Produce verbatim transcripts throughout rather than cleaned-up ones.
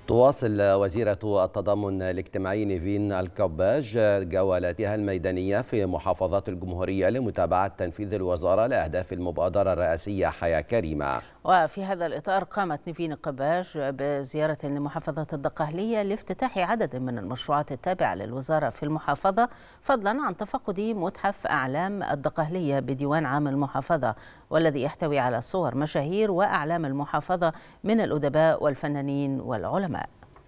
تواصل وزيرة التضامن الاجتماعي نيفين الكباج جولاتها الميدانية في محافظات الجمهورية لمتابعة تنفيذ الوزارة لأهداف المبادرة الرئاسية حياة كريمة. وفي هذا الإطار قامت نيفين الكباج بزيارة لمحافظة الدقهلية لافتتاح عدد من المشروعات التابعة للوزارة في المحافظة، فضلا عن تفقد متحف أعلام الدقهلية بديوان عام المحافظة، والذي يحتوي على صور مشاهير وأعلام المحافظة من الأدباء والفنانين والعلماء.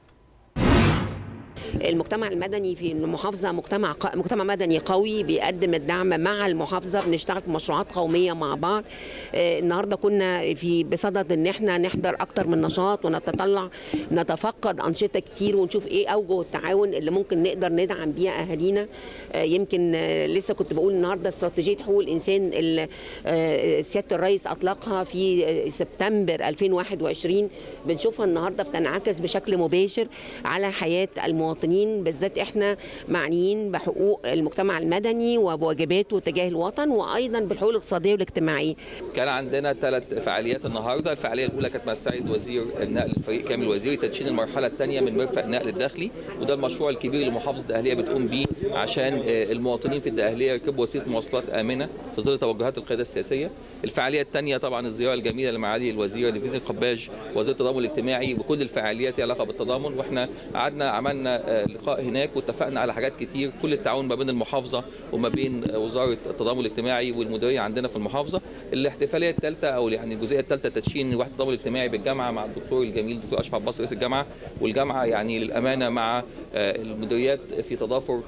المجتمع المدني في المحافظة مجتمع مجتمع مدني قوي بيقدم الدعم مع المحافظة، بنشتغل في مشروعات قومية مع بعض. النهارده كنا في بصدد ان احنا نحضر اكتر من نشاط ونتطلع نتفقد انشطة كتير ونشوف ايه اوجه التعاون اللي ممكن نقدر ندعم بيها اهالينا. يمكن لسه كنت بقول النهارده استراتيجية حقوق الانسان اللي سيادة الرئيس اطلقها في سبتمبر ألفين وواحد وعشرين بنشوفها النهارده بتنعكس بشكل مباشر على حياة المواطنين، بالذات احنا معنيين بحقوق المجتمع المدني وبواجباته تجاه الوطن وايضا بالحقوق الاقتصاديه والاجتماعيه. كان عندنا ثلاث فعاليات النهارده، الفعاليه الاولى كانت مع السيد وزير النقل الفريق كامل وزيري تدشين المرحله الثانيه من مرفق النقل الداخلي، وده المشروع الكبير اللي محافظه الدقهليه بتقوم بيه عشان المواطنين في الدقهليه يركبوا وسيله مواصلات امنه في ظل توجهات القياده السياسيه. الفعاليه الثانيه طبعا الزياره الجميله لمعالي الوزيره نيفين الكباج وزيره التضامن الاجتماعي بكل الفعاليات ليها علاقه بالتضامن، واحنا قعدنا عملنا لقاء هناك واتفقنا على حاجات كتير، كل التعاون ما بين المحافظه وما بين وزاره التضامن الاجتماعي والمديريه عندنا في المحافظه. الاحتفاليه الثالثه او يعني الجزئيه الثالثه تدشين وحده التضامن الاجتماعي بالجامعه مع الدكتور الجميل الدكتور اشرف عباس رئيس الجامعه، والجامعه يعني للامانه مع المديريات في تضافر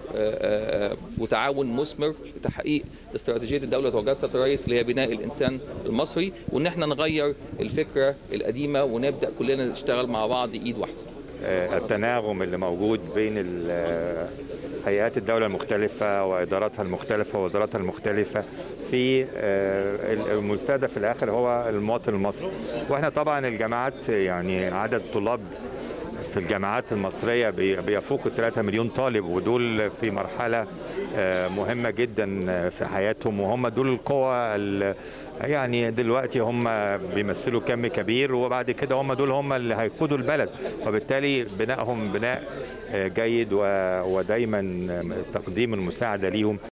وتعاون مثمر لتحقيق استراتيجيه الدوله وتوجهات سياده الرئيس اللي هي بناء الانسان المصري، وان احنا نغير الفكره القديمه ونبدا كلنا نشتغل مع بعض ايد واحده. التناغم اللي موجود بين هيئات الدولة المختلفة وإداراتها المختلفة ووزاراتها المختلفة في المستهدف في الآخر هو المواطن المصري. وإحنا طبعا الجامعات يعني عدد الطلاب في الجامعات المصرية بيفوق ثلاثة مليون طالب، ودول في مرحلة مهمة جدا في حياتهم، وهم دول القوة يعني دلوقتي هم بيمثلوا كم كبير، وبعد كده هم دول هم اللي هيقودوا البلد، وبالتالي بنائهم بناء جيد ودايما تقديم المساعدة ليهم.